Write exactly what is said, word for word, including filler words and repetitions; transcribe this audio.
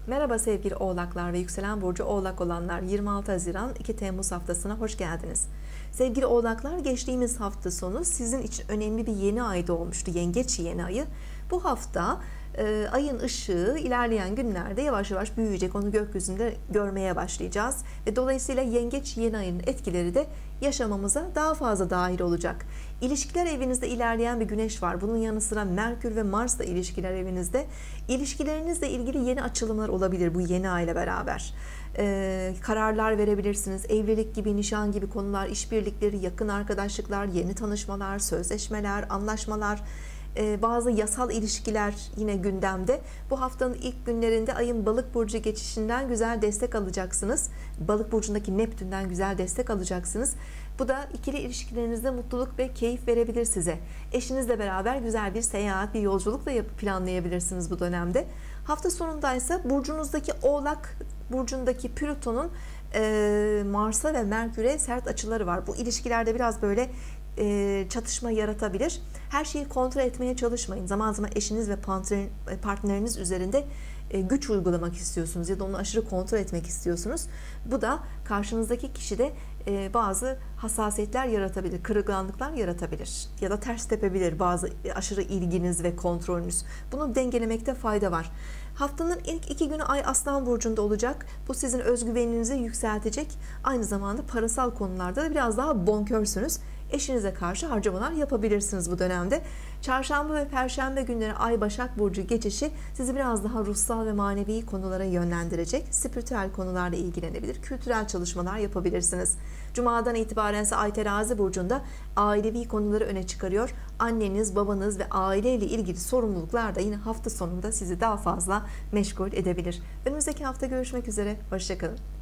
Merhaba sevgili Oğlaklar ve yükselen burcu Oğlak olanlar, yirmi altı Haziran iki Temmuz haftasına hoş geldiniz. Sevgili Oğlaklar, geçtiğimiz hafta sonu sizin için önemli bir yeni ay doğmuştu, Yengeç yeni ayı. Bu hafta e, ayın ışığı ilerleyen günlerde yavaş yavaş büyüyecek, onu gökyüzünde görmeye başlayacağız ve dolayısıyla Yengeç yeni ayının etkileri de yaşamamıza daha fazla dahil olacak. İlişkiler evinizde ilerleyen bir güneş var. Bunun yanı sıra Merkür ve Mars da ilişkiler evinizde. İlişkilerinizle ilgili yeni açılımlar olabilir bu yeni ay ile beraber. Ee, kararlar verebilirsiniz. Evlilik gibi, nişan gibi konular, işbirlikleri, yakın arkadaşlıklar, yeni tanışmalar, sözleşmeler, anlaşmalar, e, bazı yasal ilişkiler yine gündemde. Bu haftanın ilk günlerinde ayın Balık burcu geçişinden güzel destek alacaksınız. Balık burcundaki Neptün'den güzel destek alacaksınız. Bu da ikili ilişkilerinizde mutluluk ve keyif verebilir size. Eşinizle beraber güzel bir seyahat, bir yolculuk da planlayabilirsiniz bu dönemde. Hafta sonundaysa burcunuzdaki Oğlak burcundaki Plüton'un e, Mars'a ve Merkür'e sert açıları var. Bu ilişkilerde biraz böyle e, çatışma yaratabilir. Her şeyi kontrol etmeye çalışmayın. Zaman zaman eşiniz ve partneriniz üzerinde e, güç uygulamak istiyorsunuz ya da onu aşırı kontrol etmek istiyorsunuz. Bu da karşınızdaki kişide e, bazı hassasiyetler yaratabilir, kırılganlıklar yaratabilir ya da ters tepebilir bazı aşırı ilginiz ve kontrolünüz. Bunu dengelemekte fayda var. Haftanın ilk iki günü Ay Aslan burcunda olacak. Bu sizin özgüveninizi yükseltecek. Aynı zamanda parasal konularda da biraz daha bonkörsünüz. Eşinize karşı harcamalar yapabilirsiniz bu dönemde. Çarşamba ve Perşembe günleri Ay Başak burcu geçişi sizi biraz daha ruhsal ve manevi konulara yönlendirecek. Spiritüel konularla ilgilenebilir, kültürel çalışmalar yapabilirsiniz. Cuma'dan itibaren ise Ay Terazi burcunda ailevi konuları öne çıkarıyor. Anneniz, babanız ve aileyle ilgili sorumluluklar da yine hafta sonunda sizi daha fazla meşgul edebilir. Önümüzdeki hafta görüşmek üzere. Hoşça kalın.